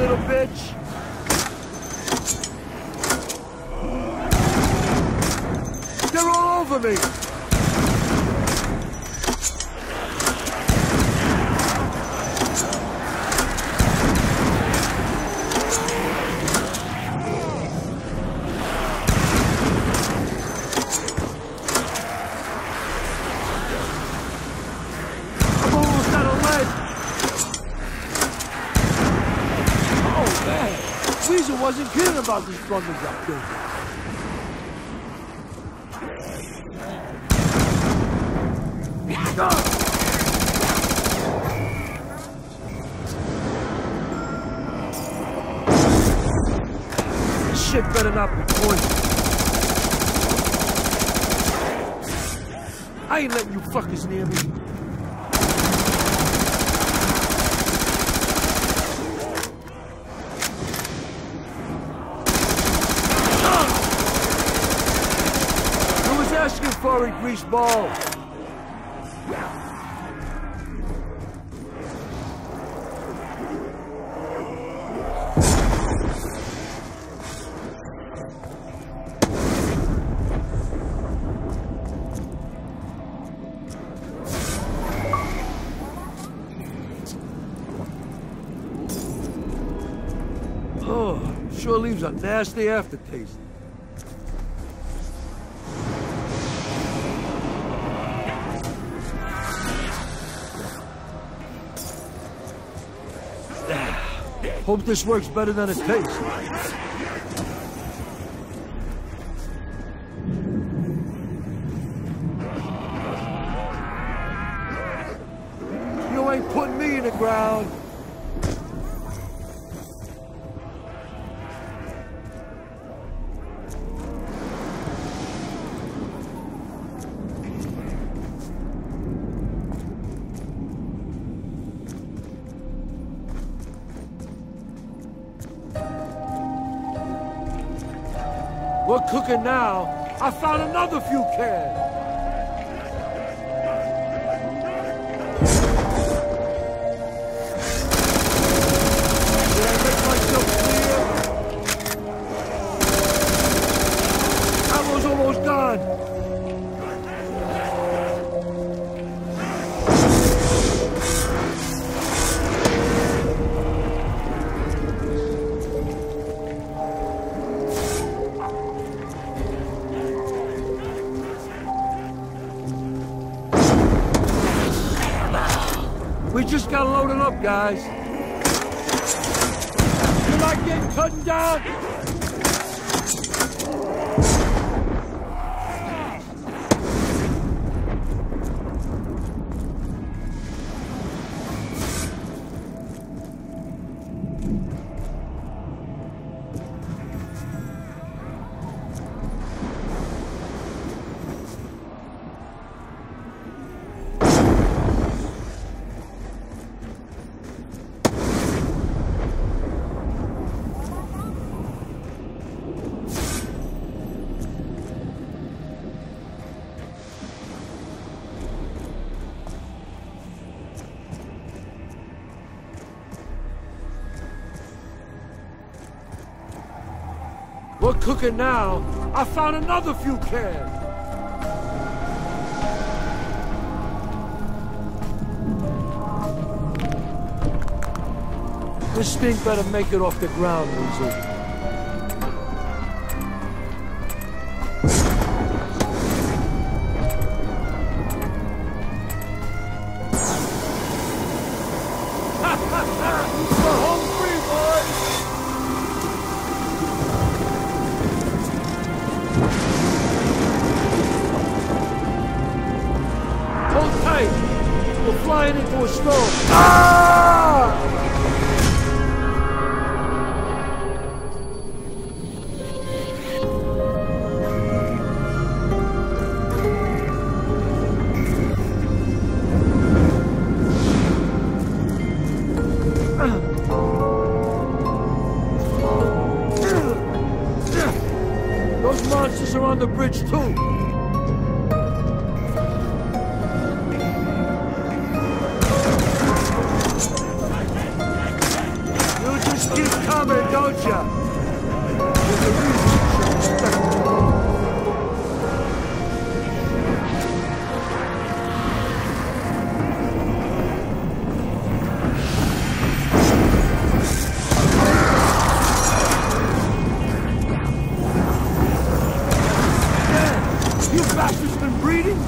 little bitch! They're all over me! I'm almost out of lead! Oh man! Weasel wasn't kidding about these plungers up there. This shit better not be poison. I ain't letting you fuckers near me. Who was asking for a grease ball? Oh, sure leaves a nasty aftertaste. Hope this works better than it tastes. You ain't putting me in the ground. We're cooking now. I found another few cans. Did I make myself clear? Ammo's almost done. We just gotta load it up, guys. You like getting cut down? We're cooking now. I found another few cans. This thing better make it off the ground, Weasel. We're home free, boys! Hold tight! We're flying into a storm. Ah! Those monsters are on the bridge, too. You just keep coming, don't ya? There's a reason you should respect me. You bastards been breeding?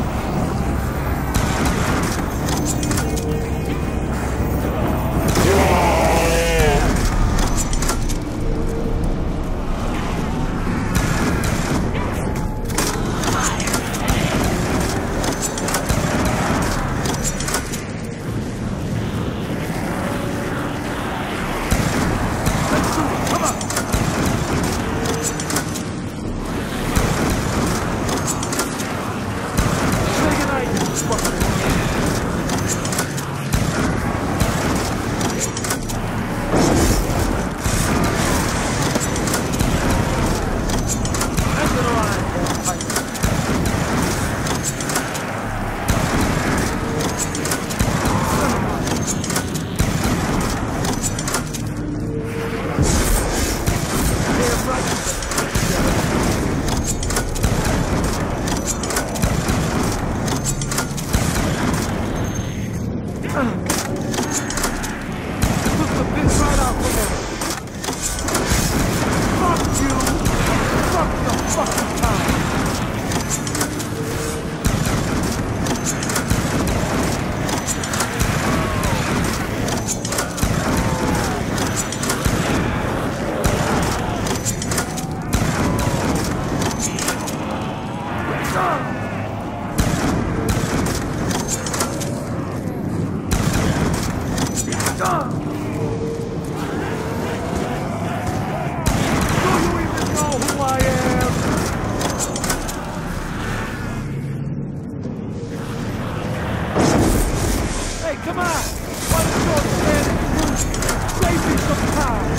Come on! Why don't you all stand in the room? Save me some time!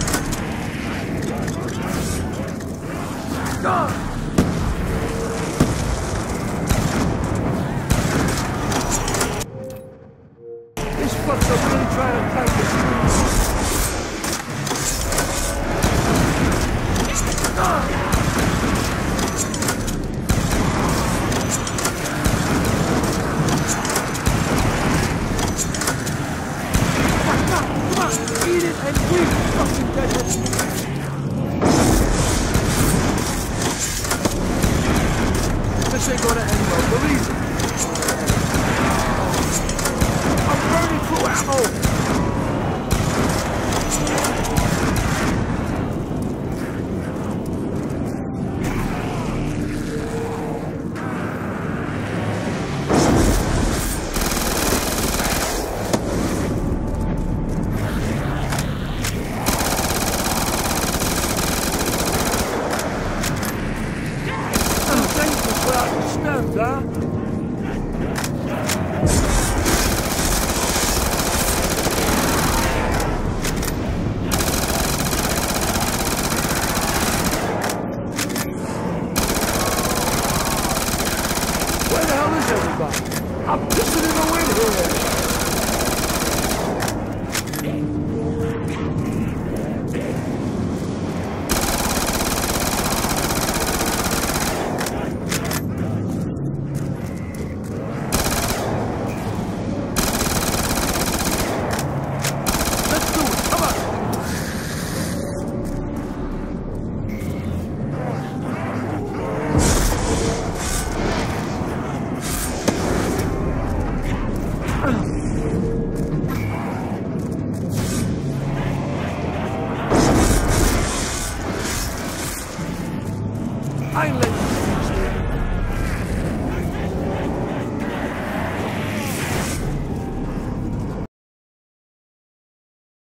Gone! These fucks are really trying to tighten the screws. Gone! Eat it and weep, fucking deadhead! This ain't gonna end well, believe me. I'm burning through ammo!